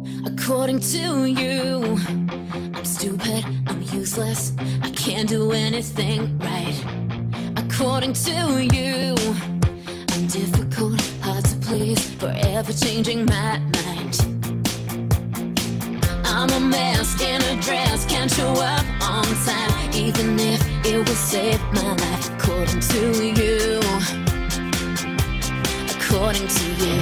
According to you, I'm stupid, I'm useless, I can't do anything right. According to you, I'm difficult, hard to please, forever changing my mind. I'm a mess in a dress, can't show up on time, even if it will save my life. According to you, according to you.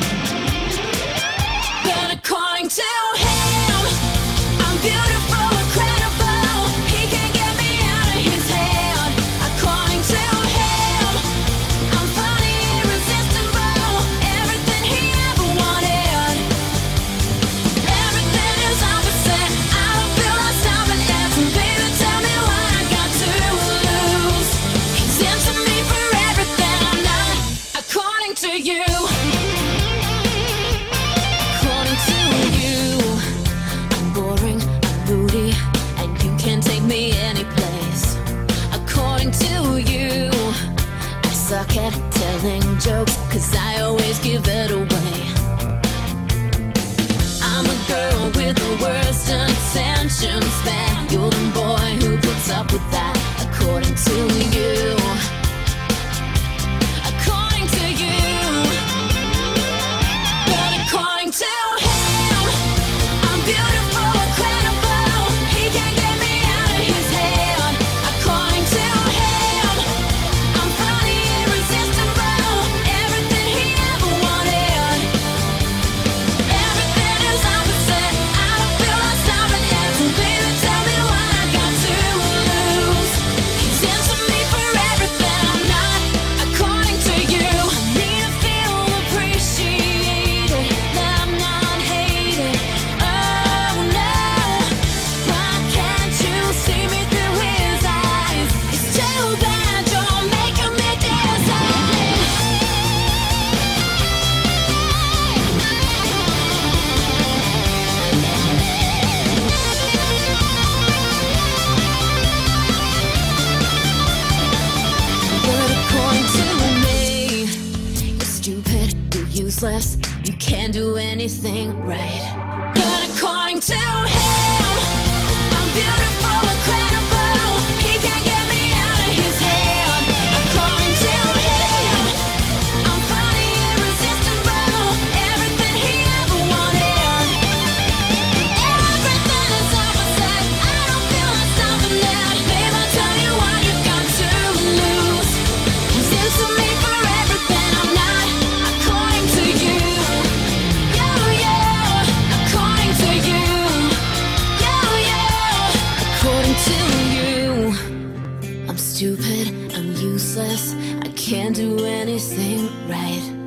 But according to him, I'm beautiful, incredible, he can't get me out of his head. According to him, I'm funny, irresistible, everything he ever wanted. Everything is opposite, I don't feel like stopping it. So baby, tell me what I got to lose. He's into me for everything I'm not. According to you, according to you, I'm boring, I'm moody, and you can't take me anyplace. According to you, I suck at telling jokes, 'cause I always give it away. I'm a girl with the worst attention span. You're the boy who puts up with that. According to you, according to you. But according to him, I'm beautiful, incredible, he can't get me out of his head. According to him, I'm funny, irresistible, everything he ever wanted. Everything is opposite, I don't feel like stopping it. So baby, tell me what I got to lose. He's into me for everything I'm not. According to you, I need to feel appreciated, that I'm not hated. Oh no, why can't you see me through his eyes? It's too bad you're making me decide. But according to me, you're stupid, you're useless, you can't do anything right. But according to him, I'm beautiful, incredible, he can't get me out of his head. According to him, I'm funny, irresistible, everything he ever wanted. Everything is opposite, I don't feel like stopping it. Babe, I'll tell you what you got to lose. He's into me for everything I'm not. According to you, yo, yo. According to you, yo, yo. According to you, I'm stupid, I'm useless, I can't do anything right.